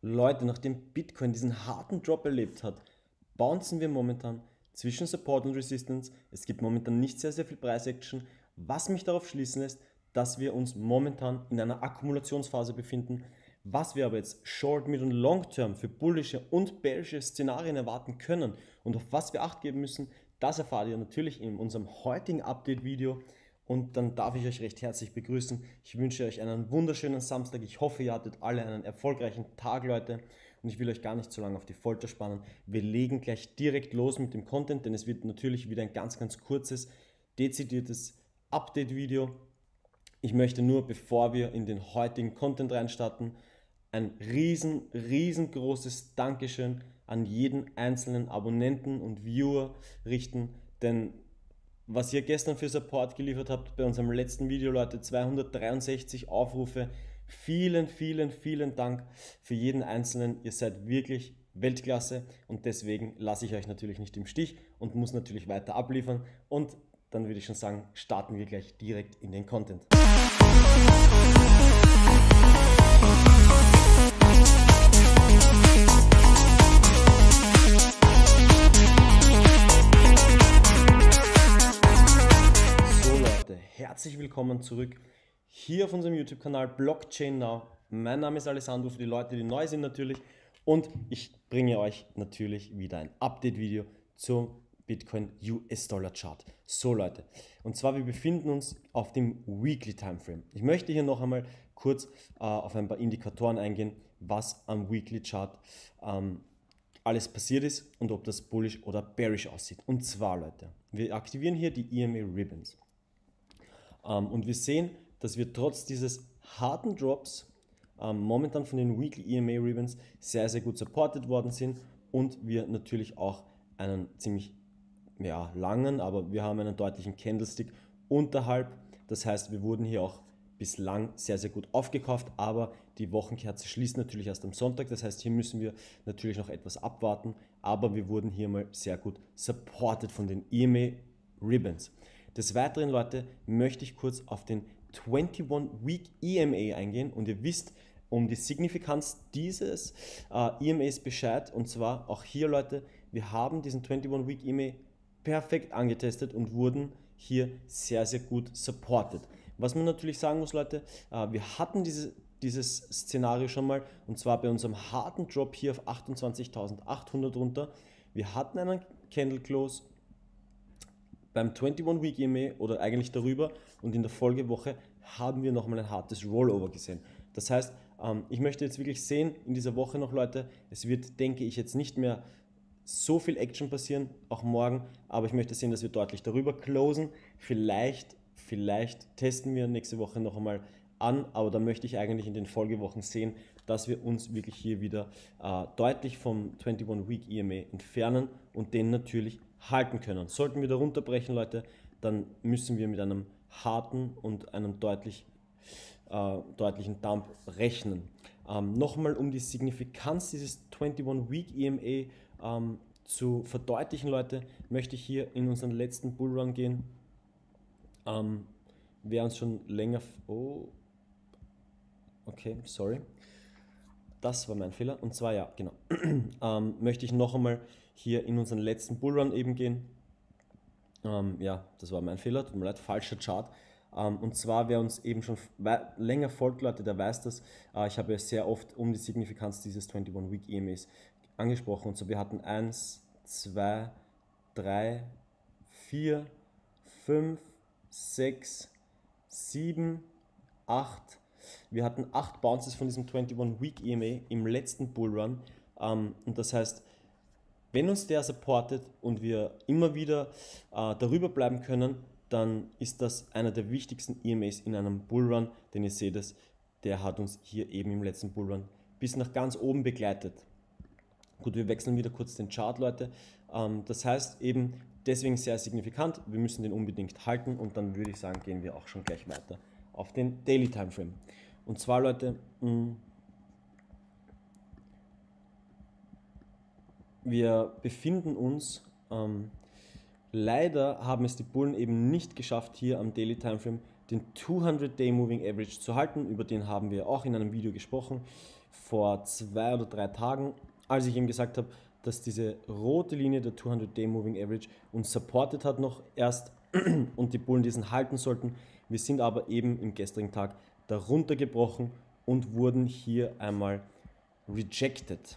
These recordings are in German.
Leute, nachdem Bitcoin diesen harten Drop erlebt hat, bouncen wir momentan zwischen Support und Resistance. Es gibt momentan nicht sehr viel Preisaction, was mich darauf schließen lässt, dass wir uns momentan in einer Akkumulationsphase befinden. Was wir aber jetzt Short, Mid und Long Term für bullische und bearische Szenarien erwarten können und auf was wir Acht geben müssen, das erfahrt ihr natürlich in unserem heutigen Update-Video. Und dann darf ich euch recht herzlich begrüßen. Ich wünsche euch einen wunderschönen Samstag. Ich hoffe, ihr hattet alle einen erfolgreichen Tag, Leute. Und ich will euch gar nicht so lange auf die Folter spannen. Wir legen gleich direkt los mit dem Content, denn es wird natürlich wieder ein ganz kurzes, dezidiertes Update-Video. Ich möchte nur, bevor wir in den heutigen Content reinstarten, ein riesengroßes Dankeschön an jeden einzelnen Abonnenten und Viewer richten, denn was ihr gestern für Support geliefert habt bei unserem letzten Video, Leute, 263 Aufrufe. Vielen Dank für jeden Einzelnen. Ihr seid wirklich Weltklasse und deswegen lasse ich euch natürlich nicht im Stich und muss natürlich weiter abliefern. Und dann würde ich schon sagen, starten wir gleich direkt in den Content. Herzlich willkommen zurück hier auf unserem YouTube-Kanal Blockchain Now. Mein Name ist Alessandro, für die Leute, die neu sind natürlich, und ich bringe euch natürlich wieder ein Update-Video zum Bitcoin US-Dollar Chart. So Leute, und zwar wir befinden uns auf dem Weekly Timeframe. Ich möchte hier noch einmal kurz auf ein paar Indikatoren eingehen, was am Weekly Chart alles passiert ist und ob das bullish oder bearish aussieht. Und zwar Leute, wir aktivieren hier die EMA Ribbons. Und wir sehen, dass wir trotz dieses harten Drops momentan von den Weekly EMA Ribbons sehr gut supported worden sind und wir natürlich auch einen ziemlich langen, aber wir haben einen deutlichen Candlestick unterhalb. Das heißt, wir wurden hier auch bislang sehr gut aufgekauft, aber die Wochenkerze schließt natürlich erst am Sonntag. Das heißt, hier müssen wir natürlich noch etwas abwarten, aber wir wurden hier mal sehr gut supported von den EMA Ribbons. Des Weiteren, Leute, möchte ich kurz auf den 21-Week EMA eingehen und ihr wisst um die Signifikanz dieses EMAs Bescheid, und zwar auch hier, Leute, wir haben diesen 21-Week EMA perfekt angetestet und wurden hier sehr gut supported. Was man natürlich sagen muss, Leute, wir hatten dieses Szenario schon mal, und zwar bei unserem harten Drop hier auf 28.800 runter. Wir hatten einen Candle Close beim 21-Week EMA oder eigentlich darüber, und in der Folgewoche haben wir nochmal ein hartes Rollover gesehen. Das heißt, ich möchte jetzt wirklich sehen in dieser Woche noch, Leute, es wird, denke ich, jetzt nicht mehr so viel Action passieren, auch morgen, aber ich möchte sehen, dass wir deutlich darüber closen. Vielleicht testen wir nächste Woche noch einmal an, aber da möchte ich eigentlich in den Folgewochen sehen, dass wir uns wirklich hier wieder deutlich vom 21-Week EMA entfernen und den natürlich halten können. Sollten wir da runterbrechen, Leute, dann müssen wir mit einem harten und einem deutlichen Dump rechnen. Nochmal, um die Signifikanz dieses 21-Week EMA zu verdeutlichen, Leute, möchte ich hier in unseren letzten Bullrun gehen. Wer uns schon länger... Oh, okay, sorry. Das war mein Fehler. Und zwar, ja, genau, möchte ich noch einmal hier in unseren letzten Bullrun eben gehen. Ja, das war mein Fehler, tut mir leid, falscher Chart. Und zwar, wer uns eben schon länger folgt, Leute, der weiß das. Ich habe ja sehr oft um die Signifikanz dieses 21-Week EMAs angesprochen. Und so, wir hatten 1, 2, 3, 4, 5, 6, 7, 8. Wir hatten 8 Bounces von diesem 21-Week EMA im letzten Bullrun. Und das heißt, wenn uns der supportet und wir immer wieder darüber bleiben können, dann ist das einer der wichtigsten EMAs in einem Bullrun, denn ihr seht es, der hat uns hier eben im letzten Bullrun bis nach ganz oben begleitet. Gut, wir wechseln wieder kurz den Chart, Leute. Das heißt eben deswegen sehr signifikant, wir müssen den unbedingt halten, und dann würde ich sagen, gehen wir auch schon gleich weiter auf den Daily Timeframe. Und zwar, Leute, wir befinden uns, leider haben es die Bullen eben nicht geschafft, hier am Daily Timeframe den 200-Day Moving Average zu halten. Über den haben wir auch in einem Video gesprochen. vor 2 oder 3 Tagen, als ich ihm gesagt habe, dass diese rote Linie der 200-Day Moving Average uns supported hat noch erst und die Bullen diesen halten sollten. Wir sind aber eben im gestrigen Tag darunter gebrochen und wurden hier einmal rejected.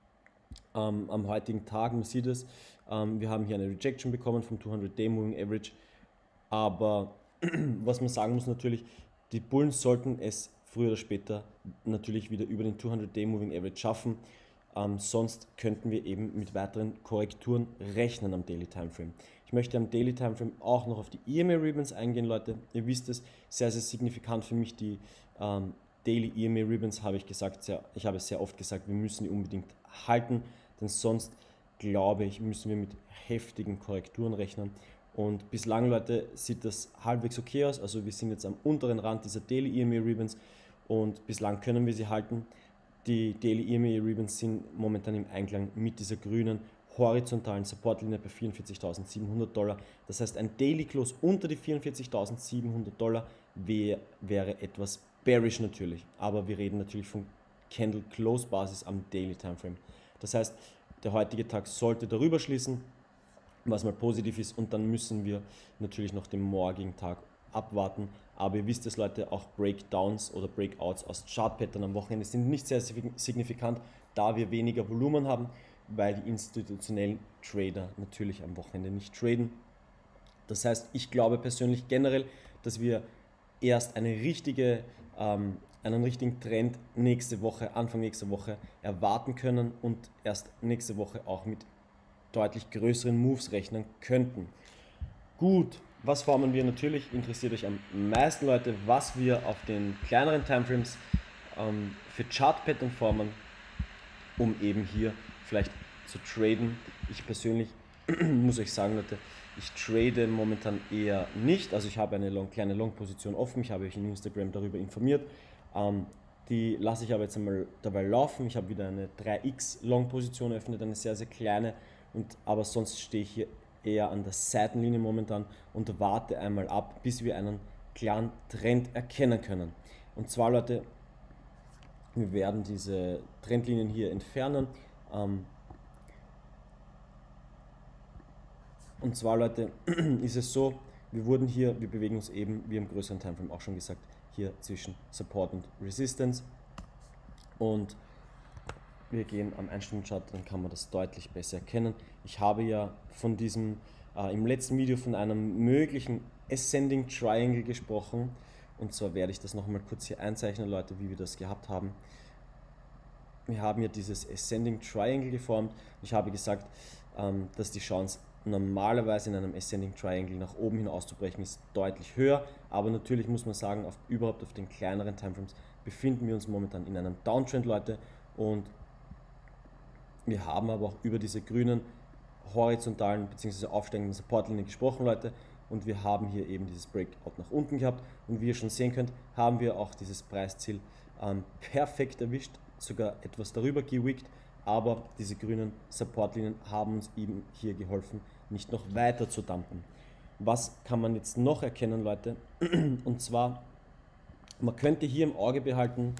Am heutigen Tag, man sieht es, wir haben hier eine Rejection bekommen vom 200-Day Moving Average, aber was man sagen muss natürlich, die Bullen sollten es früher oder später natürlich wieder über den 200-Day Moving Average schaffen, sonst könnten wir eben mit weiteren Korrekturen rechnen am Daily Timeframe. Ich möchte am Daily Timeframe auch noch auf die EMA Ribbons eingehen, Leute. Ihr wisst es, sehr, sehr signifikant für mich die Daily EMA Ribbons, habe ich gesagt, ich habe es sehr oft gesagt, wir müssen die unbedingt halten, denn sonst, glaube ich, müssen wir mit heftigen Korrekturen rechnen. Und bislang, Leute, sieht das halbwegs okay aus, also wir sind jetzt am unteren Rand dieser Daily EMA Ribbons und bislang können wir sie halten. Die Daily EMA Ribbons sind momentan im Einklang mit dieser grünen horizontalen Supportlinie bei $44.700. Das heißt, ein Daily Close unter die $44.700 wäre etwas bearish natürlich, aber wir reden natürlich von Candle Close Basis am Daily Timeframe. Das heißt, der heutige Tag sollte darüber schließen, was mal positiv ist, und dann müssen wir natürlich noch den morgigen Tag abwarten. Aber ihr wisst es, Leute, auch Breakdowns oder Breakouts aus Chartpattern am Wochenende sind nicht sehr signifikant, da wir weniger Volumen haben, weil die institutionellen Trader natürlich am Wochenende nicht traden. Das heißt, ich glaube persönlich generell, dass wir erst einen richtigen Trend nächste Woche, Anfang nächster Woche erwarten können und erst nächste Woche auch mit deutlich größeren Moves rechnen könnten. Gut, was formen wir? Natürlich interessiert euch am meisten, Leute, was wir auf den kleineren Timeframes für Chart-Pattern formen, um eben hier vielleicht zu traden. Ich persönlich muss euch sagen, Leute, ich trade momentan eher nicht. Also ich habe eine kleine Long-Position offen. Ich habe euch in Instagram darüber informiert. Die lasse ich aber jetzt einmal dabei laufen. Ich habe wieder eine 3x Long-Position eröffnet, eine sehr, sehr kleine. Aber sonst stehe ich hier eher an der Seitenlinie momentan und warte einmal ab, bis wir einen klaren Trend erkennen können. Und zwar, Leute, wir werden diese Trendlinien hier entfernen. Und zwar, Leute, ist es so, wir bewegen uns eben, wie im größeren Timeframe auch schon gesagt, hier zwischen Support und Resistance. Und wir gehen am 1-Stunden-Chart, dann kann man das deutlich besser erkennen. Ich habe ja von diesem, im letzten Video von einem möglichen Ascending Triangle gesprochen. Und zwar werde ich das nochmal kurz hier einzeichnen, Leute, wie wir das gehabt haben. Wir haben ja dieses Ascending Triangle geformt. Ich habe gesagt, dass die Chance normalerweise in einem Ascending Triangle nach oben hin auszubrechen ist deutlich höher. Aber natürlich muss man sagen, überhaupt auf den kleineren Timeframes befinden wir uns momentan in einem Downtrend, Leute. Und wir haben aber auch über diese grünen horizontalen bzw. aufsteigenden Supportlinien gesprochen, Leute. Und wir haben hier eben dieses Breakout nach unten gehabt. Und wie ihr schon sehen könnt, haben wir auch dieses Preisziel perfekt erwischt, sogar etwas darüber gewickt. Aber diese grünen Supportlinien haben uns eben hier geholfen, nicht noch weiter zu dumpen. Was kann man jetzt noch erkennen, Leute? Und zwar, man könnte hier im Auge behalten,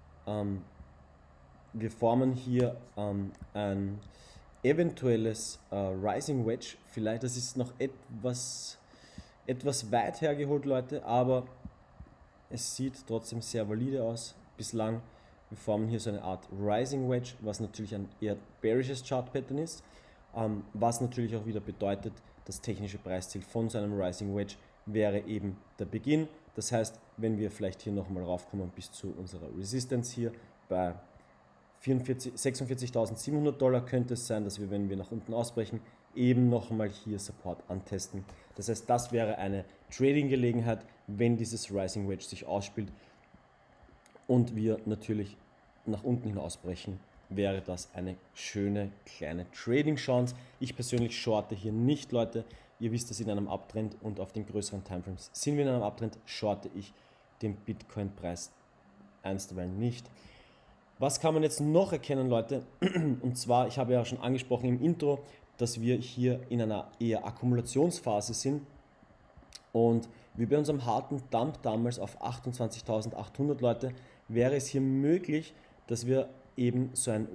wir formen hier ein eventuelles Rising Wedge. Vielleicht, das ist noch etwas weit hergeholt, Leute, aber es sieht trotzdem sehr valide aus bislang. Wir formen hier so eine Art Rising Wedge, was natürlich ein eher bearishes Chart Pattern ist, was natürlich auch wieder bedeutet, das technische Preisziel von so einem Rising Wedge wäre eben der Beginn. Das heißt, wenn wir vielleicht hier nochmal raufkommen bis zu unserer Resistance hier bei $46.700, könnte es sein, dass wir, wenn wir nach unten ausbrechen, eben nochmal hier Support antesten. Das heißt, das wäre eine Trading-Gelegenheit, wenn dieses Rising Wedge sich ausspielt und wir natürlich nach unten hin ausbrechen, wäre das eine schöne kleine Trading-Chance. Ich persönlich shorte hier nicht, Leute. Ihr wisst das in einem Uptrend und auf den größeren Timeframes sind wir in einem Uptrend, shorte ich den Bitcoin-Preis einstweilen nicht. Was kann man jetzt noch erkennen, Leute? Und zwar, ich habe ja schon angesprochen im Intro, dass wir hier in einer eher Akkumulationsphase sind und wie bei unserem harten Dump damals auf 28.800, Leute, wäre es hier möglich, dass wir eben so ein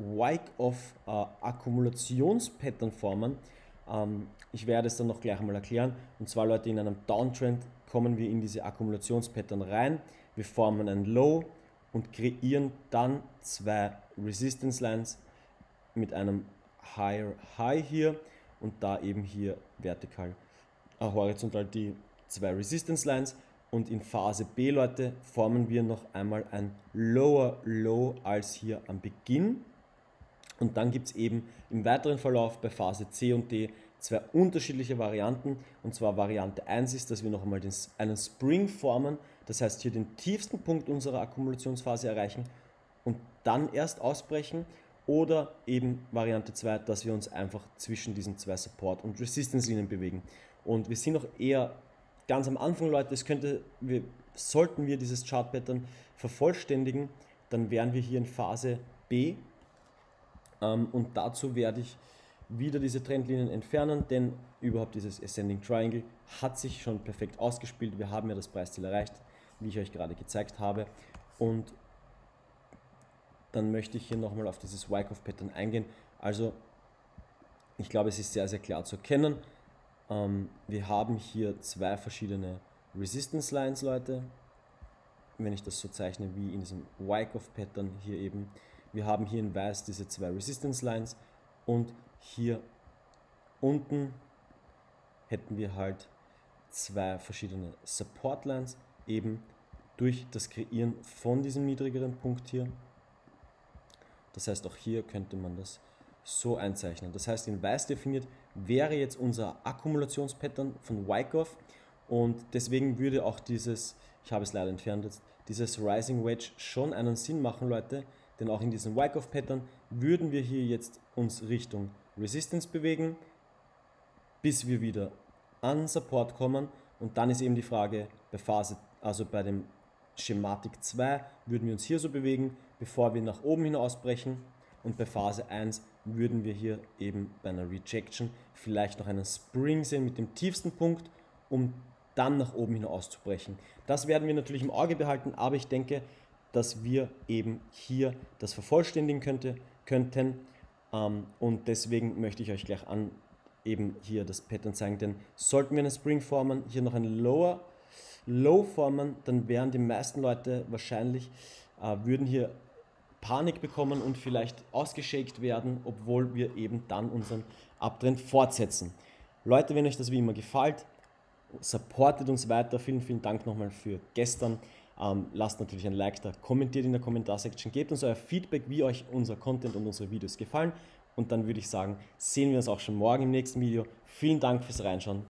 Wyckoff-Akkumulationspattern formen. Ich werde es dann noch gleich einmal erklären. Und zwar, Leute, in einem Downtrend kommen wir in diese Akkumulationspattern rein. Wir formen ein Low und kreieren dann zwei Resistance Lines mit einem Higher High hier und da eben hier vertikal, horizontal die zwei Resistance Lines. Und in Phase B, Leute, formen wir noch einmal ein Lower Low als hier am Beginn. Und dann gibt es eben im weiteren Verlauf bei Phase C und D zwei unterschiedliche Varianten. Und zwar Variante 1 ist, dass wir noch einmal einen Spring formen. Das heißt, hier den tiefsten Punkt unserer Akkumulationsphase erreichen und dann erst ausbrechen. Oder eben Variante 2, dass wir uns einfach zwischen diesen zwei Support- und Resistance-Linien bewegen. Und wir sind noch eher ganz am Anfang, Leute. Sollten wir dieses Chart-Pattern vervollständigen, dann wären wir hier in Phase B. Und dazu werde ich wieder diese Trendlinien entfernen, denn überhaupt dieses Ascending Triangle hat sich schon perfekt ausgespielt. Wir haben ja das Preisziel erreicht, wie ich euch gerade gezeigt habe. Und dann möchte ich hier nochmal auf dieses Wyckoff-Pattern eingehen. Also ich glaube, es ist sehr, sehr klar zu erkennen. Wir haben hier zwei verschiedene Resistance Lines, Leute. Wenn ich das so zeichne wie in diesem Wyckoff-Pattern hier eben. Wir haben hier in weiß diese zwei Resistance Lines und hier unten hätten wir halt zwei verschiedene Support Lines, eben durch das Kreieren von diesem niedrigeren Punkt hier. Das heißt, auch hier könnte man das so einzeichnen. Das heißt, in weiß definiert wäre jetzt unser Akkumulationspattern von Wyckoff und deswegen würde auch dieses, ich habe es leider entfernt jetzt, dieses Rising Wedge schon einen Sinn machen, Leute, denn auch in diesem Wyckoff-Pattern würden wir hier jetzt uns Richtung Resistance bewegen, bis wir wieder an Support kommen und dann ist eben die Frage, bei dem Schematik 2 würden wir uns hier so bewegen, bevor wir nach oben hin ausbrechen und bei Phase 1 würden wir hier eben bei einer Rejection vielleicht noch einen Spring sehen mit dem tiefsten Punkt, um dann nach oben hin auszubrechen. Das werden wir natürlich im Auge behalten, aber ich denke, dass wir eben hier das vervollständigen könnten und deswegen möchte ich euch gleich eben hier das Pattern zeigen, denn sollten wir einen Spring formen, hier noch ein Low formen, dann wären die meisten Leute wahrscheinlich, würden hier Panik bekommen und vielleicht ausgeschakt werden, obwohl wir eben dann unseren Uptrend fortsetzen. Leute, wenn euch das wie immer gefällt, supportet uns weiter. Vielen, vielen Dank nochmal für gestern. Lasst natürlich ein Like da, kommentiert in der Kommentarsektion, gebt uns euer Feedback, wie euch unser Content und unsere Videos gefallen. Und dann würde ich sagen, sehen wir uns auch schon morgen im nächsten Video. Vielen Dank fürs Reinschauen.